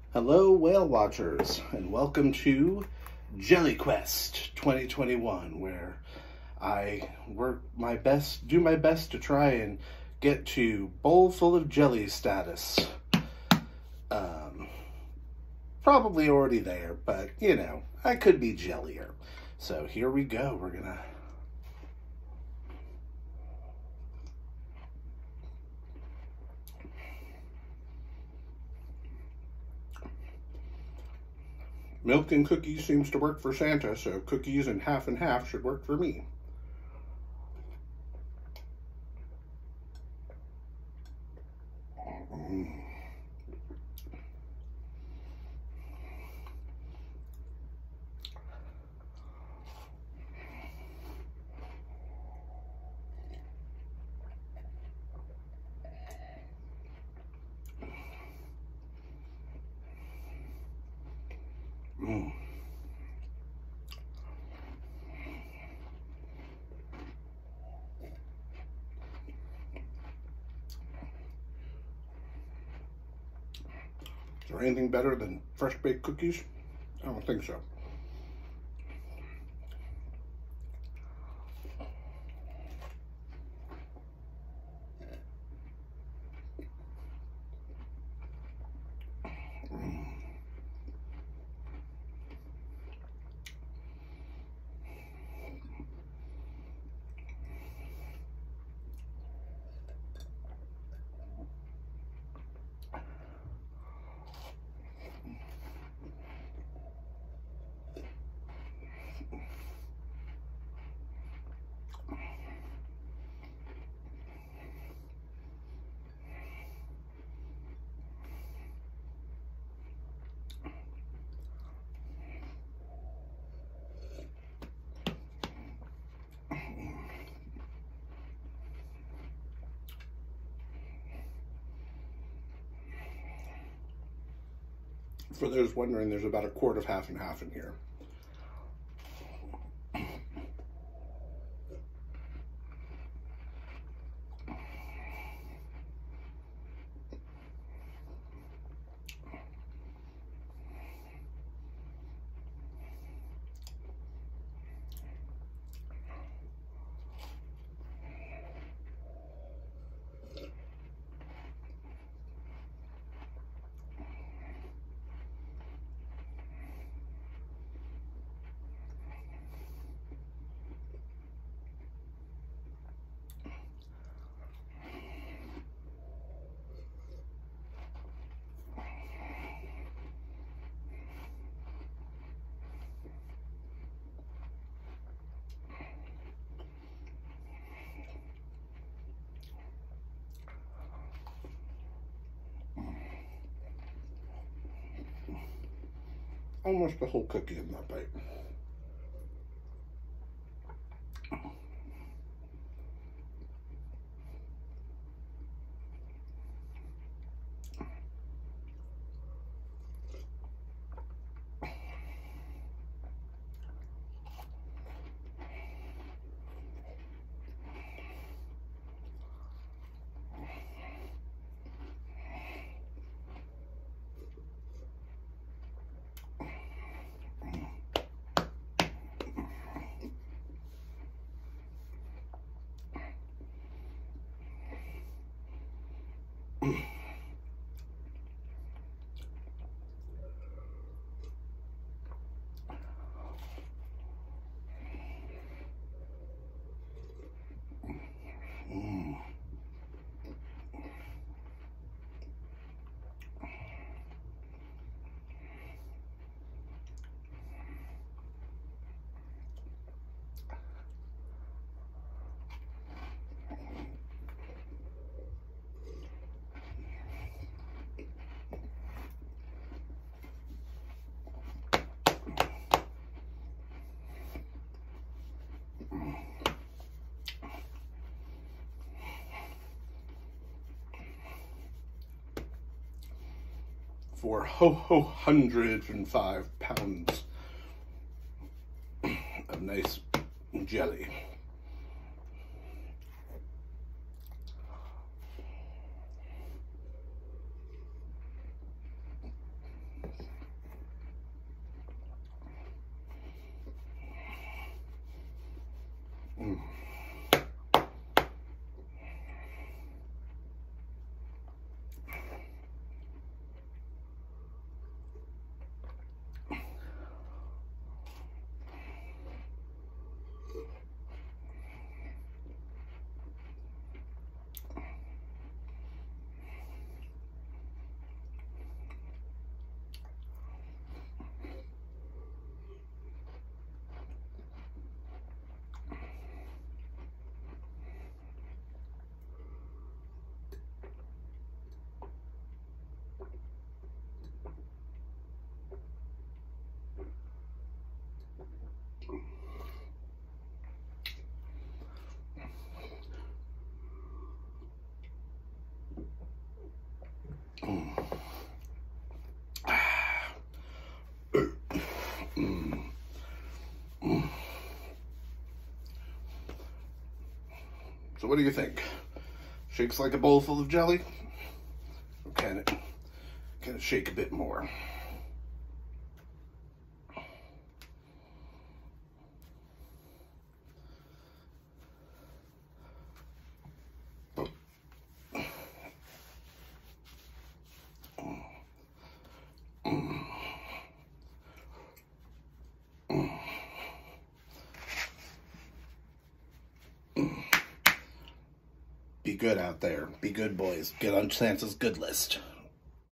Hello, whale watchers, and welcome to Jelly Quest 2021, where I do my best to try and get to bowl full of jelly status. Probably already there, but you know, I could be jellier. So here we go. We're gonna milk and cookies seems to work for Santa, so cookies and half should work for me. Mm. Is there anything better than fresh baked cookies? I don't think so. For those wondering, there's about a quart of half and half in here. Almost a whole cookie in that bite. For 105 pounds of nice jelly. So what do you think? Shakes like a bowl full of jelly? Or can it shake a bit more? Be good out there. Be good, boys. Get on Santa's good list.